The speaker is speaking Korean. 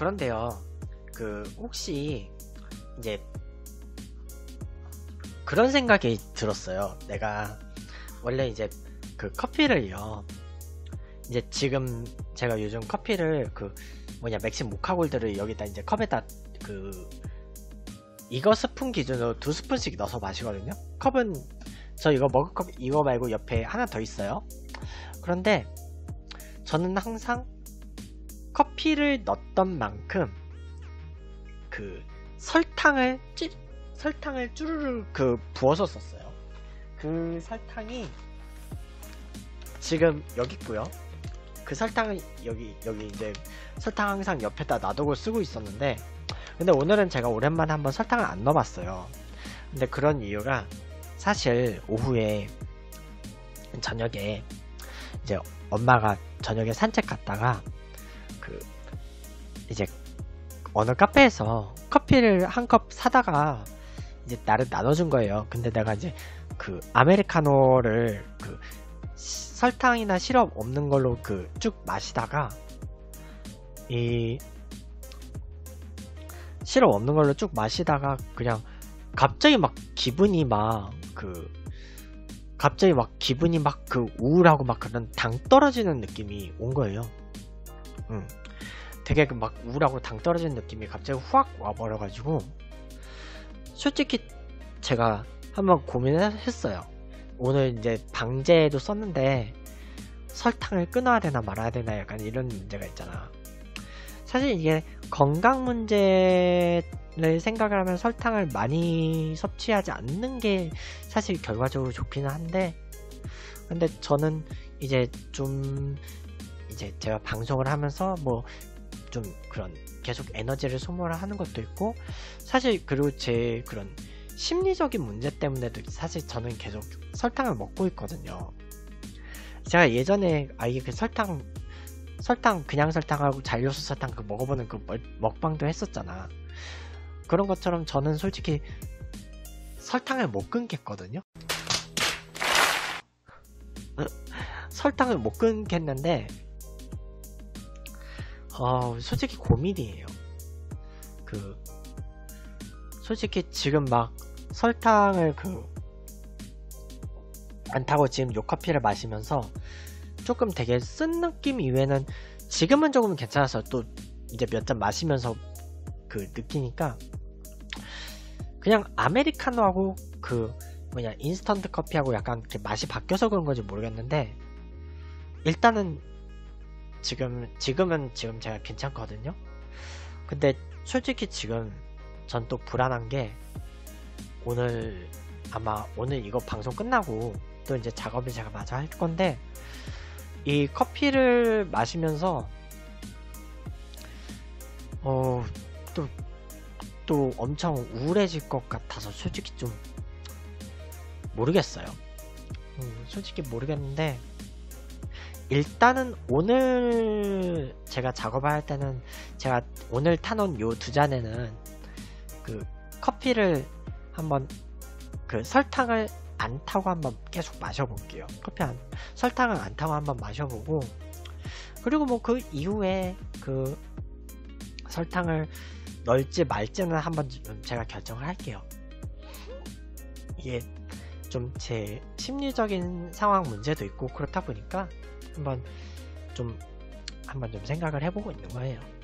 그런데요, 혹시 이제 그런 생각이 들었어요. 내가 원래 이제 커피를요, 이제 지금 제가 요즘 커피를 맥심 모카골드를 여기다 이제 컵에다 이거 스푼 기준으로 2스푼씩 넣어서 마시거든요. 컵은 저 이거 머그컵 이거 말고 옆에 하나 더 있어요. 그런데 저는 항상 커피를 넣었던 만큼 설탕을 쭈르르 부어서 썼어요. 설탕이 지금 여기 있고요. 설탕은 여기 이제 설탕 항상 옆에다 놔두고 쓰고 있었는데, 근데 오늘은 제가 오랜만에 한번 설탕을 안 넣어봤어요. 근데 그런 이유가 사실 오후에 저녁에 이제 엄마가 저녁에 산책 갔다가 이제 어느 카페에서 커피를 한 컵 사다가 이제 나를 나눠준 거예요. 근데 내가 이제 아메리카노를 설탕이나 시럽 없는 걸로 쭉 마시다가 시럽 없는 걸로 쭉 마시다가 그냥 갑자기 막 기분이 우울하고 막 그런 당 떨어지는 느낌이 온 거예요. 되게 막 우울하고 당 떨어지는 느낌이 갑자기 후악 와버려가지고, 솔직히 제가 한번 고민을 했어요. 오늘 이제 방제도 썼는데 설탕을 끊어야 되나 말아야 되나 약간 이런 문제가 있잖아. 사실 이게 건강 문제를 생각을 하면 설탕을 많이 섭취하지 않는 게 사실 결과적으로 좋기는 한데, 근데 저는 이제 제가 방송을 하면서 좀 그런 계속 에너지를 소모를 하는 것도 있고, 사실 그리고 제 그런 심리적인 문제 때문에도 사실 저는 계속 설탕을 먹고 있거든요. 제가 예전에 아예 설탕 그냥 설탕하고 잔류수 설탕 먹어보는 먹방도 했었잖아. 그런 것처럼 저는 솔직히 설탕을 못 끊겠거든요. 설탕을 못 끊겠는데 솔직히 고민이에요. 솔직히 지금 막 설탕을 안 타고 지금 요 커피를 마시면서 조금 되게 쓴 느낌 이외에는 지금은 조금 괜찮아서 또 이제 몇 잔 마시면서 느끼니까 그냥 아메리카노하고 인스턴트 커피하고 약간 맛이 바뀌어서 그런 건지 모르겠는데, 일단은 지금은 제가 괜찮거든요. 근데 솔직히 지금 전 또 불안한 게, 아마 오늘 이거 방송 끝나고 또 이제 작업을 제가 마저 할 건데, 이 커피를 마시면서 또 엄청 우울해질 것 같아서 솔직히 좀 모르겠어요. 솔직히 모르겠는데, 일단은 오늘 제가 작업을 할 때는 제가 오늘 타놓은 요 2잔에는 커피를 한번 설탕을 안 타고 한번 계속 마셔볼게요. 설탕을 안 타고 한번 마셔보고, 그리고 그 이후에 설탕을 넣을지 말지는 한번 제가 결정을 할게요. 이게 좀 제 심리적인 상황 문제도 있고 그렇다 보니까 한번 좀 생각을 해보고 있는 거예요.